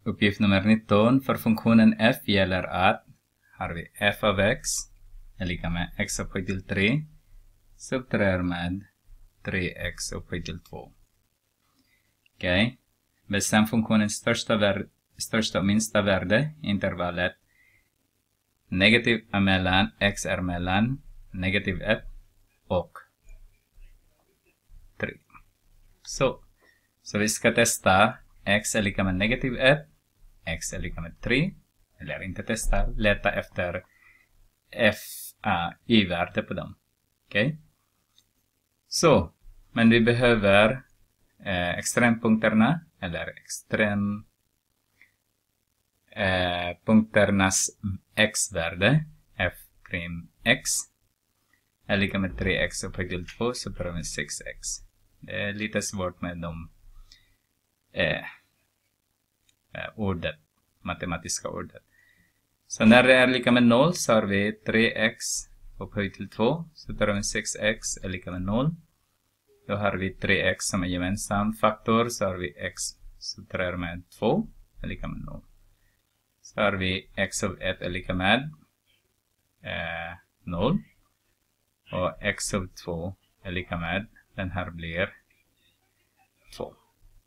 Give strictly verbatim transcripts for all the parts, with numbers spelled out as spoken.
Uppgift nummer nitton. För funktionen f gäller att har vi f av x är lika med x upphöjt till tre. Subtraherar med tre x upphöjt till två. Okej. Okay. Bestäm funktionens största, värde, största och minsta värde i intervallet. Negativ är mellan, x är mellan negativ ett och tre. Så, så vi ska testa x är lika med negativ ett, x är lika med tre. Eller inte testa, leta efter f, uh, y-värde på dem. Okej. Okay. Så, men vi behöver eh, extrempunkterna eller extrem eh, punkternas x-värde f prim x är lika med tre x upphöjt till två så prövar vi sex x. Det är lite svårt med de eh, eh, ordet, matematiska ordet. Så när det är lika med noll så har vi tre x upphöjt till två så tar vi sex x är lika med noll. Då har vi tre x som är gemensam faktor så har vi x så tar med två är lika med noll. Så har vi x av ett är lika med eh, noll. Och x av två är lika med, den här blir två.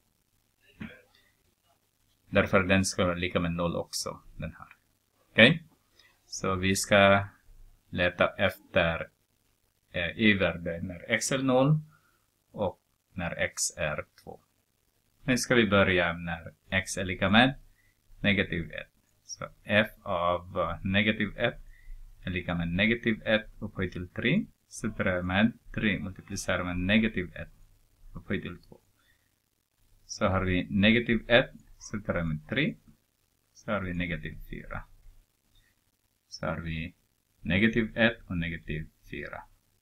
Därför den ska vara lika med noll också, den här. Okej? Okay? Så vi ska leta efter eh, y-värde när x är noll och när x är två. Nu ska vi börja när x är lika med negativ ett. Så f av uh, negativ ett är lika med negativ ett upphöjt till tre. Så börjar med tre multiplicerar med negativ ett upphöjt till två. Så har vi negativ ett så börjar med tre. Så har vi negativ fyra. Så har vi negativ ett och negativ fyra.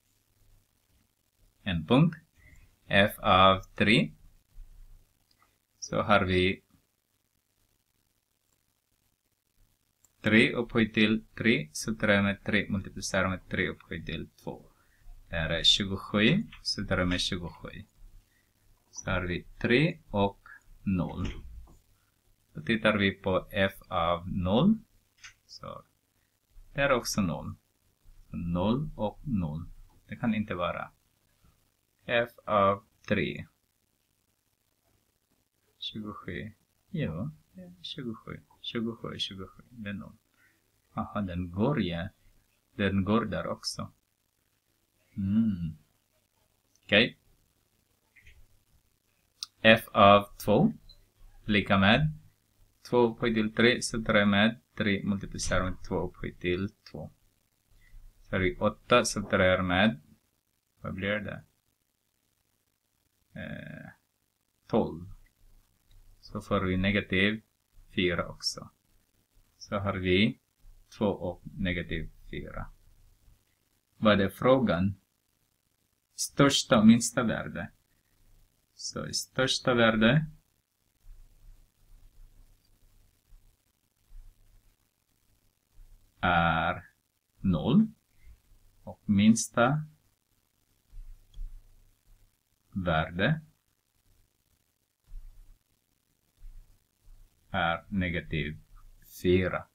En punkt. F av tre. Så har vi tre upphöjt till tre. Så tar jag med tre multiplicerar med tre upphöjt till två. Det är tjugosju. Så tar jag med tjugosju. Så har vi tre och noll. Så tittar vi på f av noll. Så det är också noll. noll och noll. Det kan inte vara. F av tre. tjugosju. Ja, tjugosju. tjugosju, tjugosju. Det är noll. Aha, den går ja. Den går där också. Mm. Okej. Okay. F av två. Lika med. två upphöjt till tre. Så tar jag med tre multiplicerar med två upphöjt till två. Så har vi åtta. Så tar jag med. Vad blir det? Eh, tolv. Så får vi negativ fyra också. Så har vi två och negativ fyra. Vad är frågan? Största och minsta värde. Så största värde är noll. Och minsta värde är negativ fyra.